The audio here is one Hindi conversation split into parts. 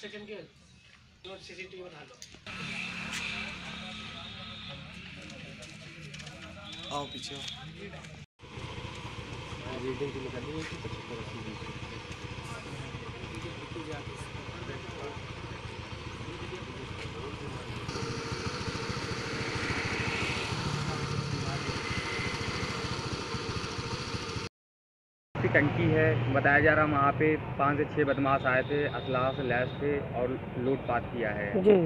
सेकंड के सीसीटीवी बना लो। आओ पीछे रीडिंग की निकाली है कि 75-80 टंकी है। बताया जा रहा वहाँ पे 5 से 6 बदमाश आए थे, असलाह से लैस थे और लूटपाट किया है जी।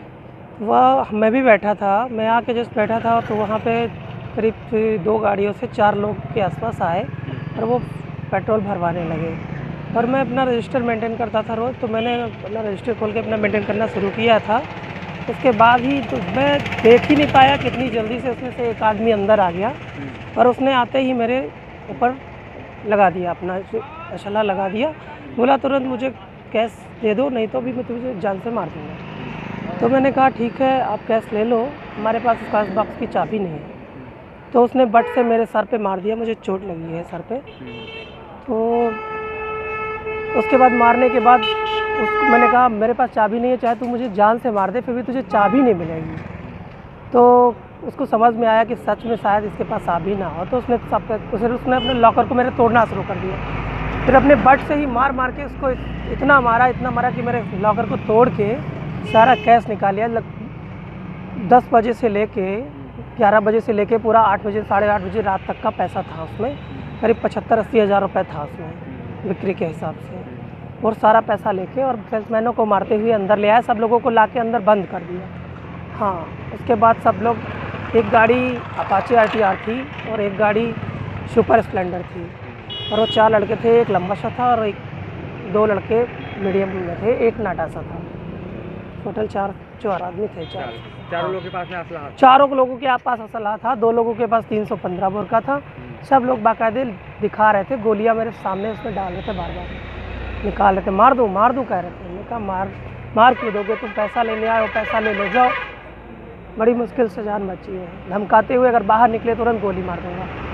वह मैं भी बैठा था, मैं आके जस्ट बैठा था तो वहाँ पे करीब 2 गाड़ियों से 4 लोग के आसपास आए और वो पेट्रोल भरवाने लगे और मैं अपना रजिस्टर मेंटेन करता था रोज़, तो मैंने अपना रजिस्टर खोल के अपना मेंटेन करना शुरू किया था। उसके बाद ही तो मैं देख ही नहीं पाया कितनी जल्दी से उसमें से एक आदमी अंदर आ गया और उसने आते ही मेरे ऊपर लगा दिया, अपना असला लगा दिया, बोला तुरंत मुझे कैश दे दो नहीं तो भी मैं तुझे जान से मार दूँगा। तो मैंने कहा ठीक है आप कैश ले लो, हमारे पास उस कैश बॉक्स की चाबी नहीं है। तो उसने बट से मेरे सर पे मार दिया, मुझे चोट लगी है सर पे। तो उसके बाद मारने के बाद उसको मैंने कहा मेरे पास चाबी नहीं है, चाहे तू मुझे जान से मार दे फिर भी तुझे चाबी नहीं मिलेगी। तो उसको समझ में आया कि सच में शायद इसके पास चाबी ना हो, तो उसने अपने लॉकर को मेरे तोड़ना शुरू कर दिया। फिर अपने बट से ही मार मार के उसको इतना मारा कि मेरे लॉकर को तोड़ के सारा कैश निकाल लिया। 10 बजे से लेके 11 बजे से लेके पूरा 8 बजे 8:30 बजे रात तक का पैसा था उसमें, करीब 75-80 हज़ार रुपये था उसमें बिक्री के हिसाब से। और सारा पैसा लेके और सेल्समैनों को मारते हुए अंदर ले आया, सब लोगों को लाके अंदर बंद कर दिया। हाँ, उसके बाद सब लोग, एक गाड़ी अपाचे RTR थी और एक गाड़ी सुपर स्प्लेंडर थी और वो 4 लड़के थे, एक लंबा सा था और 2 लड़के मीडियम में थे, एक नाटा सा था। टोटल 4 आदमी थे। चारों लोगों के पास में असला था? 4 लोगों के पास असला था, 2 लोगों के पास 315 बोर का था। सब लोग बाकायदे दिखा रहे थे, गोलियां मेरे सामने उसमें डाल रहे थे, बार बार निकाल रहे थे, मार दूँ कह रहे थे। मैंने कहा मार क्यों दोगे, तुम पैसा लेने आए हो, पैसा ले लो जाओ। बड़ी मुश्किल से जान बची है, धमकाते हुए अगर बाहर निकले तुरंत गोली मार दूँगा।